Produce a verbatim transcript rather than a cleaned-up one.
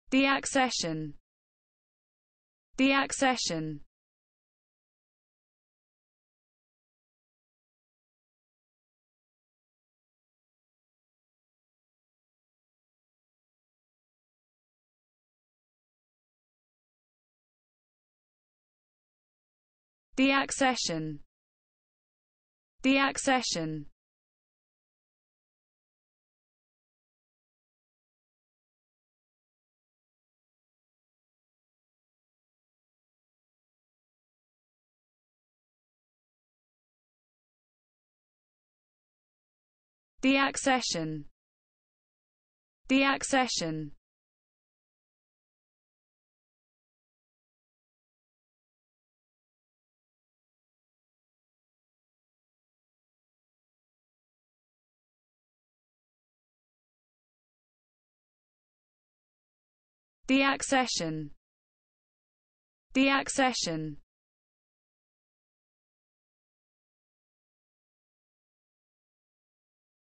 The accession. The accession. The accession. The accession. The accession. The accession. The accession. The accession.